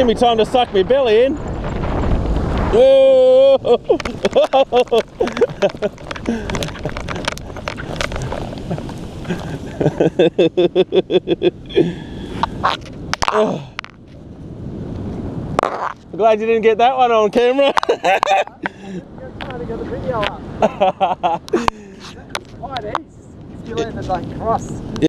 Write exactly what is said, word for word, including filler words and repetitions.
give me time to suck my belly in. Whoa. Oh. I'm glad you didn't get that one on camera. You're trying to get the video up. Quite easy if you let it like cross.